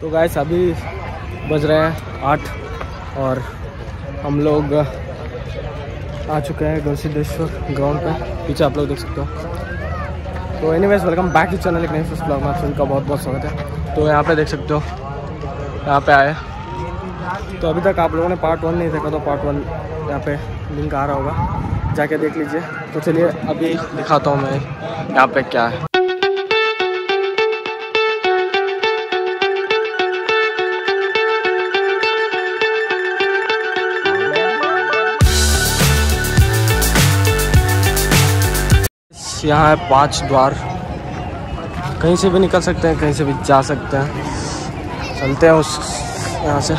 तो गाइस अभी बज रहे हैं 8 और हम लोग आ चुके हैं गढ़सिद्धेश्वर ग्राउंड पे। पीछे आप लोग देख सकते हो। तो anyways welcome back to channel. एक नए फर्स्ट ब्लॉग में आप सभी का बहुत बहुत स्वागत है। तो यहाँ पे देख सकते हो, यहाँ पे आए। तो अभी तक आप लोगों ने पार्ट 1 नहीं देखा तो पार्ट 1 यहाँ पे लिंक आ रहा होगा, जाके देख लीजिए। तो चलिए अभी दिखाता हूँ मैं यहाँ पे क्या है। यहाँ है 5 द्वार, कहीं से भी निकल सकते हैं, कहीं से भी जा सकते हैं। चलते हैं उस यहाँ से।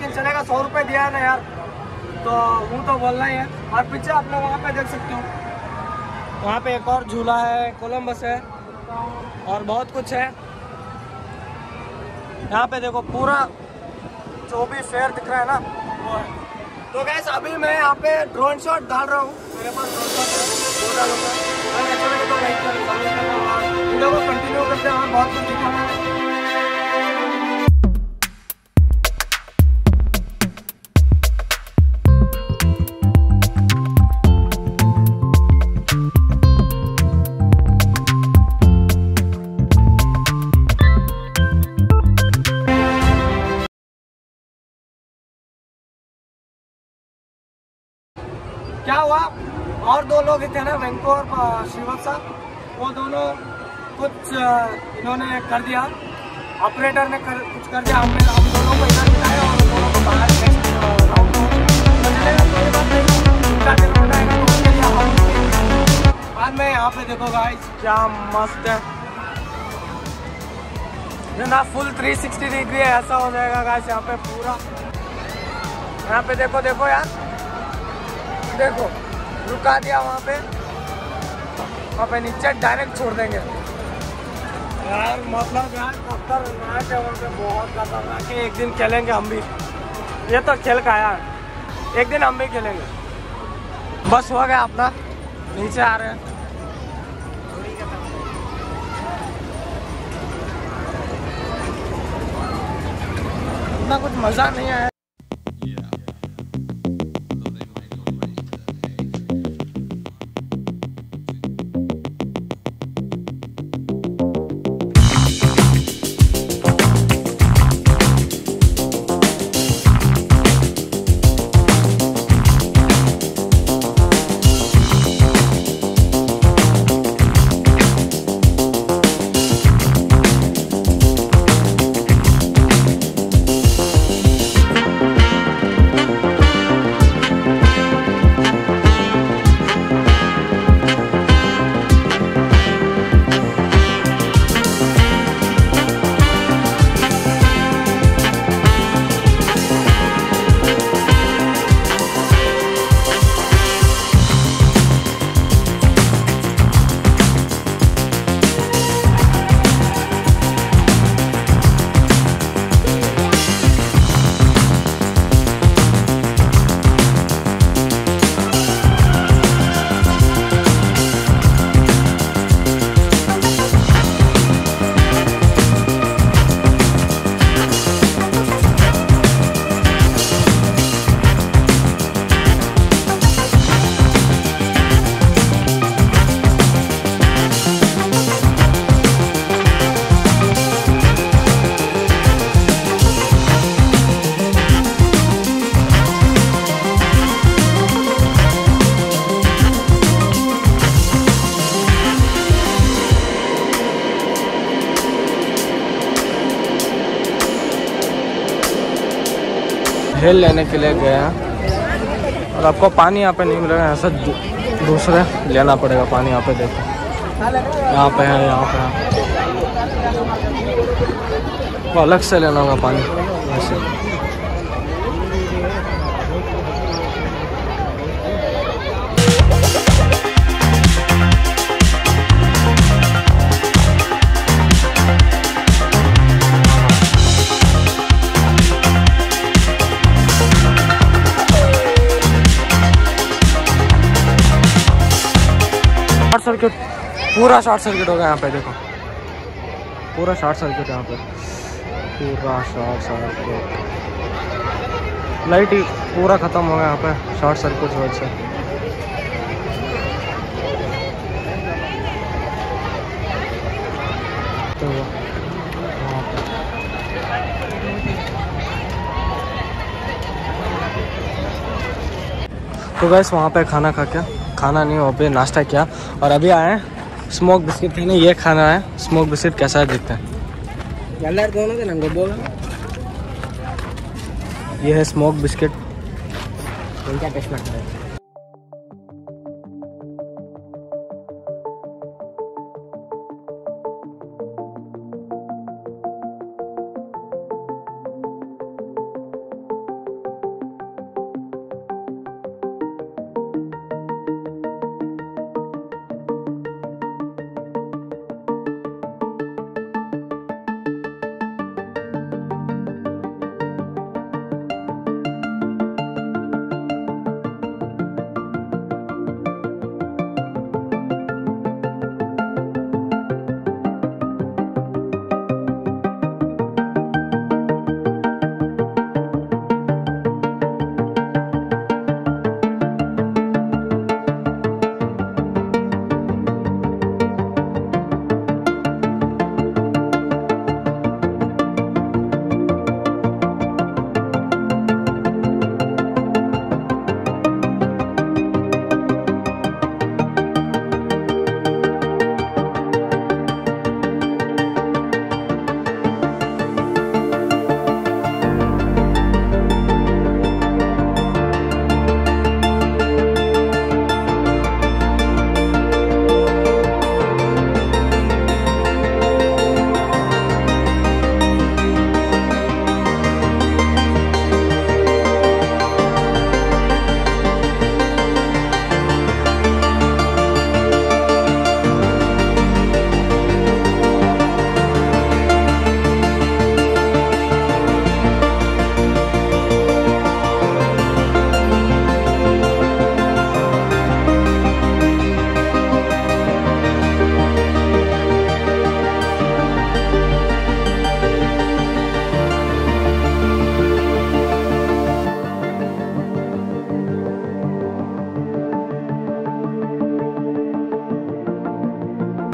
लेकिन चलेगा, 100 रुपये दिया है ना यार, तो वो तो बोलना ही है। और पीछे आप लोग वहाँ पे देख सकते हो, वहाँ पे एक और झूला है, कोलंबस है और बहुत कुछ है। यहाँ पे देखो पूरा जो भी फेयर दिख रहा है ना वो है। तो गैस अभी मैं यहाँ पे ड्रोन शॉट डाल रहा हूँ, मेरे पास ड्रोन शॉट है, वो डालूंगा। तो वीडियो को कंटिन्यू करते हैं, बहुत कुछ दिखाना है। क्या हुआ, और 2 लोग थे ना, वेंको और श्रीवत्सा, वो दोनों कुछ इन्होंने कर दिया, ऑपरेटर ने कुछ कर दिया। हम दोनों को इधर बिठाया और दोनों को बाहर बाद में। यहाँ पे देखो गाइस क्या मस्त है ना, फुल 360 डिग्री ऐसा हो जाएगा गाइस यहाँ पे पूरा। यहाँ पे देखो देखो यार, देखो रुका दिया वहाँ पे नीचे डायरेक्ट छोड़ देंगे यार। मतलब यार पत्थर वहाँ पे बहुत खतरनाक है। एक दिन खेलेंगे हम भी, ये तो खेल का यार, एक दिन हम भी खेलेंगे। बस हो गया अपना, नीचे आ रहे हैं। इतना कुछ मज़ा नहीं आया। हिल लेने के लिए गए हैं और आपको पानी यहाँ पे नहीं मिलेगा, ऐसा दूसरे लेना पड़ेगा पानी। यहाँ पे देखो, यहाँ पे है, यहाँ पे है, वो अलग से लेना होगा पानी ऐसे। सर्किट, पूरा शॉर्ट सर्किट हो गया यहाँ पे देखो, पूरा शॉर्ट सर्किट यहाँ पे, पूरा शॉर्ट सर्किट, लाइट ही पूरा ख़त्म हो गया यहाँ पे शॉर्ट सर्किट की वजह से। तो गैस वहाँ पे खाना खा के, खाना नहीं वहाँ पे नाश्ता किया और अभी आए हैं स्मोक बिस्किट खाने। ये खाना है स्मोक बिस्किट, कैसा है देखते हैं। ये है स्मोक बिस्किट, इनका टेस्ट करते हैं।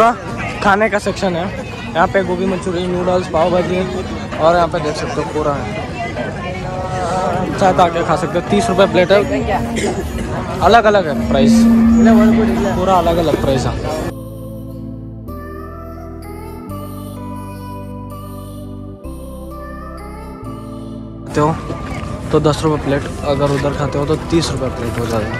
का खाने का सेक्शन है। यहाँ पे गोभी मंचूरियन, नूडल्स, पाव भाजी और यहाँ पे देख सकते हो पूरा है। चाहे तो आके खा सकते हो। 30 रुपये प्लेट है। अलग अलग है प्राइस, पूरा अलग अलग प्राइस है। तो 10 रुपये प्लेट, अगर उधर खाते हो तो 30 रुपये प्लेट हो जाएगा।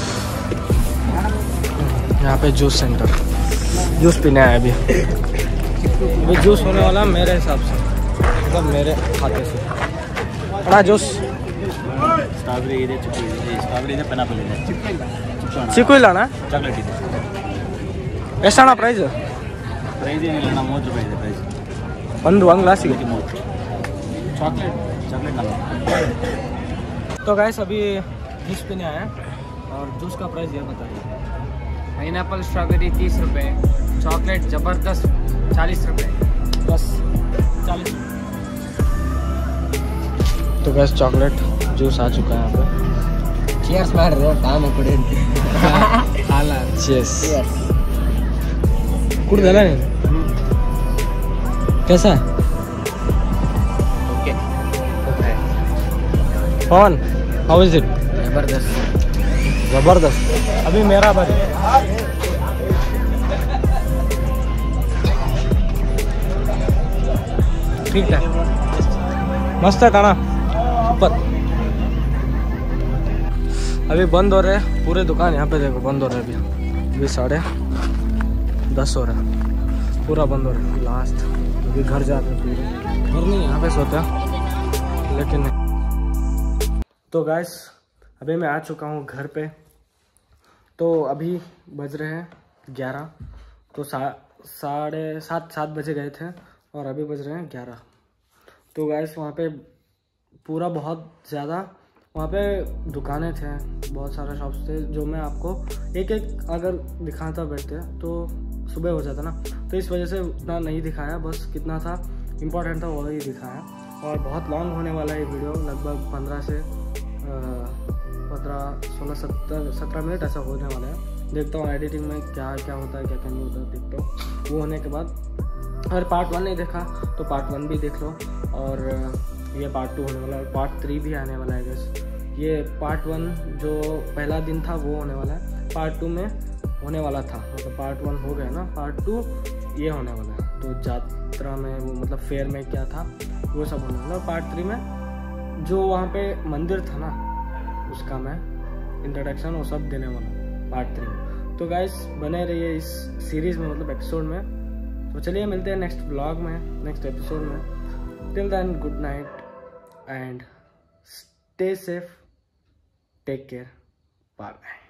यहाँ पे जूस सेंटर, जूस पीने आया अभी। जूस होने वाला मेरे हिसाब से, मतलब मेरे खाते से बड़ा जूस। स्ट्रॉबेरी ಇದೆ, ಸ್ಟ್ರಾಬೆರಿ ಇದೆ, ಪೈನಾಪಲ್ ಇದೆ, ಚಿಕ್ಕು ಇಲ್ಲ ಅಣ್ಣ, ಚಾಕ್ಲೇಟ್ ಇದೆ। ಎಷ್ಟಣ್ಣ ಪ್ರೈಸ್? ಪ್ರೈಸ್ ಏನಿಲ್ಲ ಅಣ್ಣ, 30 ರೂಪಾಯಿ ಇದೆ ಪ್ರೈಸ್ ಒಂದು ಗ್ಲಾಸಿಗೆ 30। चॉकलेट तो गैस अभी जूस पीने आए हैं और जूस का प्राइस ये बताइए। पाइनएप्पल स्ट्रॉबेरी 30 रुपये, चॉकलेट ज़बरदस्त 40 रुपये, बस 40। तो गैस चॉकलेट जूस आ चुका है यहाँ पे। चीयर्स मार रहे हो काम है कुड़े हाला चीयर्स कुड़ देना नहीं। कैसा है पवन? How is it? ज़बरदस्त जबरदस्त। अभी मेरा बारी। ठीक है, मस्त है खाना, सुपर। अभी बंद हो रहे हैं पूरे दुकान। यहाँ पे देखो बंद हो रहे हैं अभी 10:30 हो रहा है, पूरा बंद हो रहा है लास्ट। अभी घर जाते हैं, पूरे घर नहीं यहाँ पे सोते हैं, लेकिन तो गाइस अभी मैं आ चुका हूँ घर पे। तो अभी बज रहे हैं 11, तो 7:30 बजे गए थे और अभी बज रहे हैं 11। तो गाइस वहाँ पे पूरा बहुत ज़्यादा वहाँ पे दुकानें थे, बहुत सारे शॉप्स थे, जो मैं आपको एक एक अगर दिखाता बैठते तो सुबह हो जाता ना, तो इस वजह से उतना नहीं दिखाया, बस कितना था इम्पोर्टेंट था वही दिखाया। और बहुत लॉन्ग होने वाला है ये वीडियो, लगभग 15 से 17 मिनट ऐसा होने वाला है। देखता हूँ एडिटिंग में क्या क्या होता है, क्या क्या नहीं होता है, देखता हूँ। वो होने के बाद अगर पार्ट 1 नहीं देखा तो पार्ट 1 भी देख लो, और ये पार्ट 2 होने वाला है, पार्ट 3 भी आने वाला है गैस। ये पार्ट 1 जो पहला दिन था वो होने वाला है, पार्ट 2 में होने वाला था, मतलब पार्ट 1 हो गया ना, पार्ट 2 ये होने वाला है। तो यात्रा में वो मतलब फेयर में क्या था वो सब होने वाला है। पार्ट 3 में जो वहाँ पे मंदिर था ना, उसका मैं इंट्रोडक्शन वो सब देने वाला पार्ट 3 में। तो गाइस बने रहिए इस सीरीज़ में, मतलब एपिसोड में। तो चलिए मिलते हैं नेक्स्ट व्लॉग में, नेक्स्ट एपिसोड में। Till then good night and stay safe, take care, bye bye.